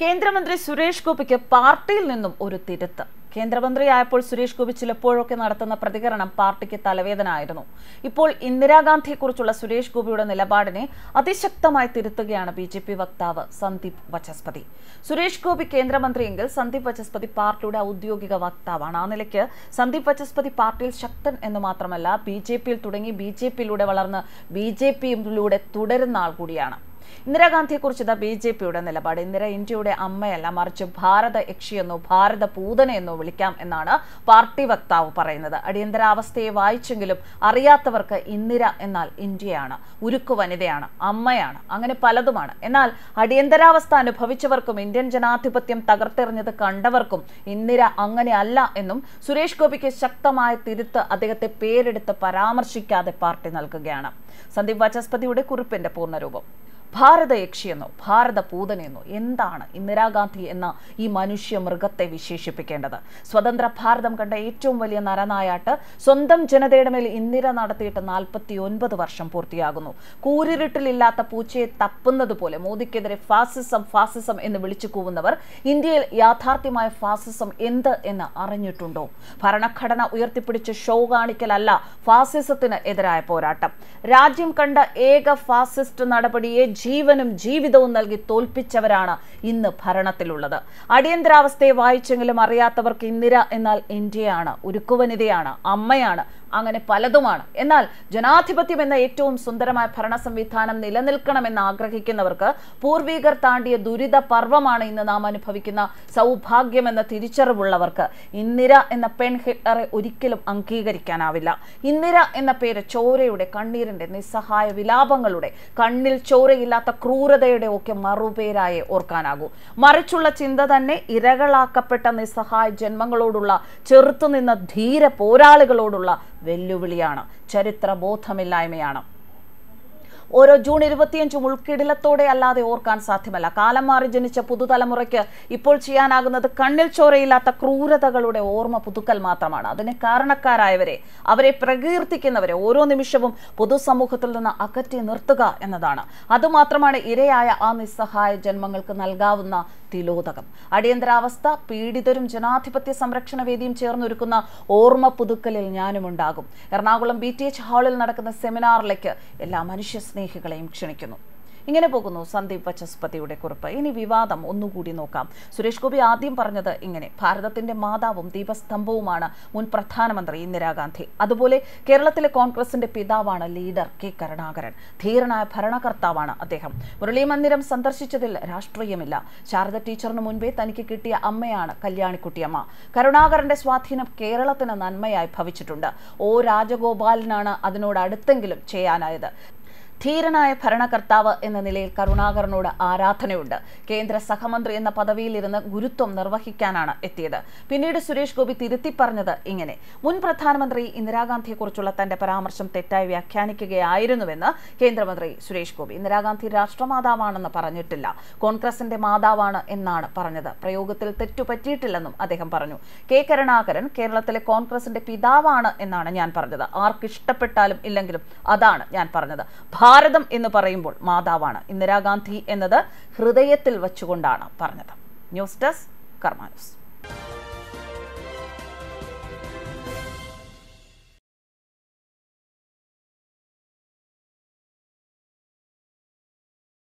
കേന്ദ്രമന്ത്രി സുരേഷ് ഗോപിക്ക് പാർട്ടിയിൽ നിന്നും ഒരു തിരുത്ത്. കേന്ദ്രമന്ത്രിയായപ്പോൾ സുരേഷ് ഗോപി ചിലപ്പോഴൊക്കെ നടത്തുന്ന പ്രതികരണം പാർട്ടിക്ക് തലവേദന ആയിരുന്നു. ഇപ്പോൾ ഇന്ദിരാഗാന്ധിയെക്കുറിച്ചുള്ള സുരേഷ് ഗോപിയുടെ നിലപാടിനെ അതിശക്തമായി തിരുത്തുകയാണ് ബിജെപി വക്താവ് സന്ദീപ് വചസ്പതി. സുരേഷ് ഗോപി കേന്ദ്രമന്ത്രിയെങ്കിൽ സന്ദീപ് വചസ്പതി പാർട്ടിയുടെ ഔദ്യോഗിക വക്താവാണ്. ആ നിലയ്ക്ക് സന്ദീപ് വചസ്പതി പാർട്ടിയിൽ ശക്തൻ എന്ന് മാത്രമല്ല, ബിജെപിയിൽ തുടങ്ങി ബിജെപിയിലൂടെ വളർന്ന് ബിജെപിയിലൂടെ തുടരുന്ന ആൾ കൂടിയാണ്. ഇന്ദിരാഗാന്ധിയെക്കുറിച്ച് ബിജെപിയുടെ നിലപാട്: ഇന്ദിര ഇന്ത്യയുടെ അമ്മയല്ല, മറിച്ച് ഭാരത യക്ഷിയെന്നോ ഭാരത പൂതനയെന്നോ വിളിക്കാം എന്നാണ് പാർട്ടി വക്താവ് പറയുന്നത്. അടിയന്തരാവസ്ഥയെ വായിച്ചെങ്കിലും അറിയാത്തവർക്ക് ഇന്ദിര എന്നാൽ ഇന്ത്യയാണ്, ഉരുക്കു വനിതയാണ്, അമ്മയാണ്, അങ്ങനെ പലതുമാണ്. എന്നാൽ അടിയന്തരാവസ്ഥ അനുഭവിച്ചവർക്കും ഇന്ത്യൻ ജനാധിപത്യം തകർത്തെറിഞ്ഞത് കണ്ടവർക്കും ഇന്ദിര അങ്ങനെ അല്ല എന്നും സുരേഷ് ഗോപിക്ക് ശക്തമായ തിരുത്ത് അദ്ദേഹത്തെ പേരെടുത്ത് പരാമർശിക്കാതെ പാർട്ടി നൽകുകയാണ്. സന്ദീപ് വചസ്പതിയുടെ കുറിപ്പിന്റെ പൂർണ്ണരൂപം: ഭാരത യക്ഷിയെന്നോ ഭാരത പൂതനെന്നോ എന്താണ് ഇന്ദിരാഗാന്ധി എന്ന ഈ മനുഷ്യ മൃഗത്തെ വിശേഷിപ്പിക്കേണ്ടത്? സ്വതന്ത്ര ഭാരതം കണ്ട ഏറ്റവും വലിയ നരനായാട്ട് സ്വന്തം ജനതയുടെ മേൽ ഇന്ദിര നടത്തിയിട്ട് 49 വർഷം പൂർത്തിയാകുന്നു. കൂരിരുട്ടിലില്ലാത്ത പൂച്ചയെ തപ്പുന്നത് പോലെ മോദിക്കെതിരെ ഫാസിസം ഫാസിസം എന്ന് വിളിച്ചു കൂവുന്നവർ ഇന്ത്യയിൽ യാഥാർത്ഥ്യമായ ഫാസിസം എന്ത് എന്ന് അറിഞ്ഞിട്ടുണ്ടോ? ഭരണഘടന ഉയർത്തിപ്പിടിച്ച് ഷോ കാണിക്കലല്ല ഫാസിസത്തിന് എതിരായ പോരാട്ടം. രാജ്യം കണ്ട ഏക ഫാസിസ്റ്റ് നടപടിയെ ജീവനും ജീവിതവും നൽകി തോൽപ്പിച്ചവരാണ് ഇന്ന് ഭരണത്തിലുള്ളത്. അടിയന്തരാവസ്ഥയെ വായിച്ചെങ്കിലും അറിയാത്തവർക്ക് ഇന്ദിര എന്നാൽ ഇന്ത്യയാണ്, ഉരുക്കുവനിതയാണ്, അമ്മയാണ്, അങ്ങനെ പലതുമാണ്. എന്നാൽ ജനാധിപത്യം എന്ന ഏറ്റവും സുന്ദരമായ ഭരണ സംവിധാനം നിലനിൽക്കണമെന്ന് ആഗ്രഹിക്കുന്നവർക്ക് പൂർവികർ താണ്ടിയ ദുരിത പർവ്വമാണ് ഇന്ന് നാം അനുഭവിക്കുന്ന സൗഭാഗ്യമെന്ന തിരിച്ചറിവുള്ളവർക്ക് ഇന്ദിര എന്ന പെൺ ഹിറ്റ്ലറെ ഒരിക്കലും അംഗീകരിക്കാനാവില്ല. ഇന്ദിര എന്ന പേര് ചോരയുടെ, കണ്ണീരിന്റെ, നിസ്സഹായ വിലാപങ്ങളുടെ, കണ്ണിൽ ചോരയില്ലാത്ത ക്രൂരതയുടെ ഒക്കെ മറുപേരായി ഓർക്കാനാകൂ. മറിച്ചുള്ള ചിന്ത തന്നെ ഇരകളാക്കപ്പെട്ട നിസ്സഹായ ജന്മങ്ങളോടുള്ള, ചെറുത്തുനിന്ന ധീര പോരാളികളോടുള്ള വെല്ലുവിളിയാണ്, ചരിത്രബോധമില്ലായ്മയാണ്. ഓരോ ജൂൺ 25 ഉൾക്കിടിലത്തോടെ അല്ലാതെ ഓർക്കാൻ സാധ്യമല്ല. കാലം മാറി ജനിച്ച പുതുതലമുറയ്ക്ക് ഇപ്പോൾ ചെയ്യാനാകുന്നത് കണ്ണിൽ ചോരയില്ലാത്ത ക്രൂരതകളുടെ ഓർമ്മ പുതുക്കൽ മാത്രമാണ്. അതിന് കാരണക്കാരായവരെ, അവരെ പ്രകീർത്തിക്കുന്നവരെ ഓരോ നിമിഷവും പൊതുസമൂഹത്തിൽ നിന്ന് അകറ്റി നിർത്തുക എന്നതാണ്. അതുമാത്രമാണ് ഇരയായ ആ നിസ്സഹായ ജന്മങ്ങൾക്ക് നൽകാവുന്ന തിലോദകം. അടിയന്തരാവസ്ഥ പീഡിതരും ജനാധിപത്യ സംരക്ഷണ വേദിയും ചേർന്നൊരുക്കുന്ന ഓർമ്മ പുതുക്കലിൽ ഞാനും ഉണ്ടാകും. എറണാകുളം BTH ഹാളിൽ നടക്കുന്ന സെമിനാറിലേക്ക് എല്ലാ മനുഷ്യ സ്നേഹികളെയും ക്ഷണിക്കുന്നു. ഇങ്ങനെ പോകുന്നു സന്ദീപ് വചസ്പതിയുടെ കുറിപ്പ്. ഇനി വിവാദം ഒന്നുകൂടി നോക്കാം. സുരേഷ് ഗോപി ആദ്യം പറഞ്ഞത് ഇങ്ങനെ: ഭാരതത്തിന്റെ മാതാവും ദീപസ്തംഭവുമാണ് മുൻ പ്രധാനമന്ത്രി ഇന്ദിരാഗാന്ധി. അതുപോലെ കേരളത്തിലെ കോൺഗ്രസിന്റെ പിതാവാണ് ലീഡർ കെ കരുണാകരൻ. ധീരനായ ഭരണകർത്താവാണ് അദ്ദേഹം. മുരളി മന്ദിരം സന്ദർശിച്ചതിൽ രാഷ്ട്രീയമില്ല. ശാരദ ടീച്ചറിന് മുൻപേ തനിക്ക് കിട്ടിയ അമ്മയാണ് കല്യാണിക്കുട്ടിയമ്മ. കരുണാകരന്റെ സ്വാധീനം കേരളത്തിന് നന്മയായി ഭവിച്ചിട്ടുണ്ട്. രാജഗോപാലനാണ് അതിനോട് അടുത്തെങ്കിലും ചെയ്യാനായത്. ധീരനായ ഭരണകർത്താവ് എന്ന നിലയിൽ കരുണാകരനോട് ആരാധനയുണ്ട്. കേന്ദ്ര സഹമന്ത്രി എന്ന പദവിയിലിരുന്ന് ഗുരുത്വം നിർവഹിക്കാനാണ് എത്തിയത്. പിന്നീട് സുരേഷ് ഗോപി തിരുത്തി പറഞ്ഞത് ഇങ്ങനെ: മുൻ പ്രധാനമന്ത്രി ഇന്ദിരാഗാന്ധിയെക്കുറിച്ചുള്ള തന്റെ പരാമർശം തെറ്റായി വ്യാഖ്യാനിക്കുകയായിരുന്നുവെന്ന് കേന്ദ്രമന്ത്രി സുരേഷ് ഗോപി. ഇന്ദിരാഗാന്ധി രാഷ്ട്രമാതാവാണെന്ന് പറഞ്ഞിട്ടില്ല, കോൺഗ്രസിന്റെ മാതാവാണ് എന്നാണ് പറഞ്ഞത്. പ്രയോഗത്തിൽ തെറ്റുപറ്റിയിട്ടില്ലെന്നും അദ്ദേഹം പറഞ്ഞു. കെ കരുണാകരൻ കേരളത്തിലെ കോൺഗ്രസിന്റെ പിതാവാണ് എന്നാണ് ഞാൻ പറഞ്ഞത്. ആർക്കിഷ്ടപ്പെട്ടാലും ഇല്ലെങ്കിലും അതാണ് ഞാൻ പറഞ്ഞത്. ഭാരതം എന്ന് പറയുമ്പോൾ മാതാവാണ്. ഇന്ദിരാഗാന്ധി എന്നത് ഹൃദയത്തിൽ വച്ചുകൊണ്ടാണ് പറഞ്ഞത്. News desk Karma news.